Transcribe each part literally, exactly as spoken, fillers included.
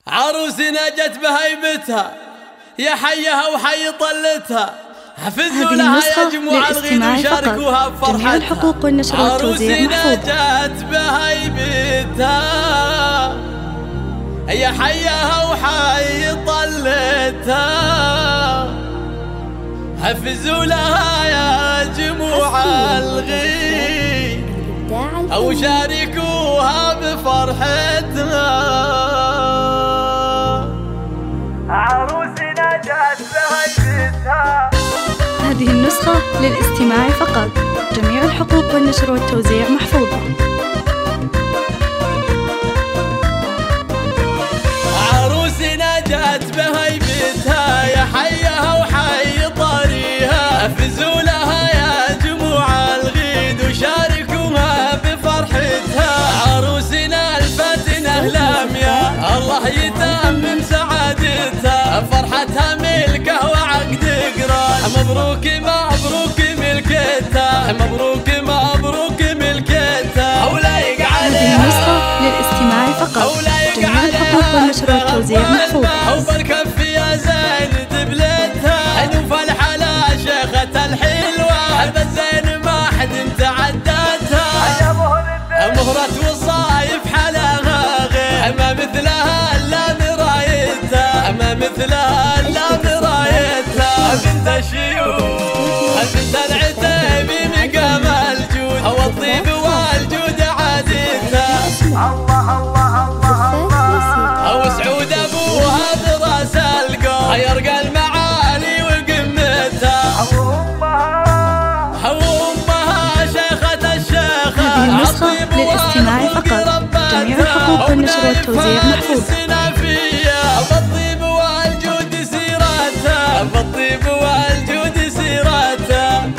عروسنا جت بهيبتها يا حيها وحي طلتها، حفزوا هذه لها يا النسخة جموع الغيد وشاركوها بفرحتها. جميع الحقوق والنشر والتوزيع محفوظة. عروسنا جت بهيبتها يا حيها وحي طلتها، حفزوا لها يا جموع الغيد أو شاركوها بفرحتها. عروسنا جات بهيبتها. هذه النسخة للاستماع فقط، جميع الحقوق والنشر والتوزيع محفوظة. عروسنا جات بهيبتها يا حيها وحي طريها، حفزوا لها يا جموع الغيد وشاركوها بفرحتها. عروسنا الفاتنة لامية الله يتمم سعادتها، فرحتها ملكه وعقد قران، مبروك مبروك ملكتها، مبروك مبروك ملكتها. ولايق عليها هذه النسخة للاستماع فقط، جميع الحقوق والنشر والتوزيع محفوظة. وبالكف يا زين دبلتها، نوف الحلا شيخة الحلوة، البزين ما حد تعدتها. مهرة وصايف حلاها غير، ما مثلها الا مرايتها، ما مثلها الا مرايتها. بنت الشيوخ بنت العتيبي مقام الجود، هو الطيب والجود عادتها. الله الله الله أو سعود أبوها براس القوم، يرقى المعالي وقمتها. أمها شيخة الشيخة. هذه النسخة للاستماع فقط، جميع الحقوق والنشر والتوزيع محفوظة. بالطيب والجود سيرتها، بالطيب والجود سيرتها.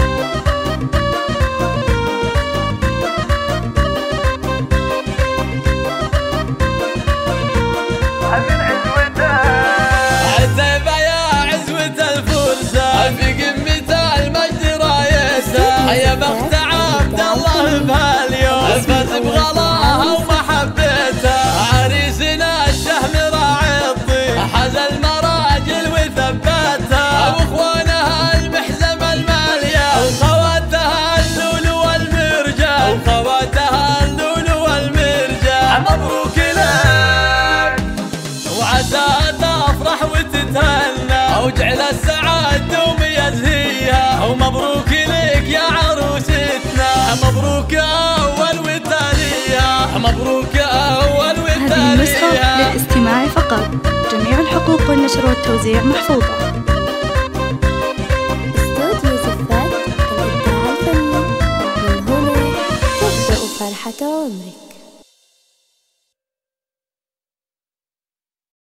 عتيبة يا عزوة الفرسان، في قمة المجد رايسها، يا بخت عبد الله بهاليوم فاز بغلاها ومحبتها. عريسنا الشهم راعي الطيب، حاز المراجل وثبتها، واخوانها المحزم المالية، وخواتها اللول والمرجان، وخواتها اللول والمرجان. مبروك لك وعسى تفرح وتتهنى، واجعل السعادة دوم يزهيها. ومبروك لك يا عروستنا، مبروك أول وتاليها، مبروك أول وتاليها. هذه النسخة للاستماع فقط، جميع الحقوق والنشر والتوزيع محفوظة.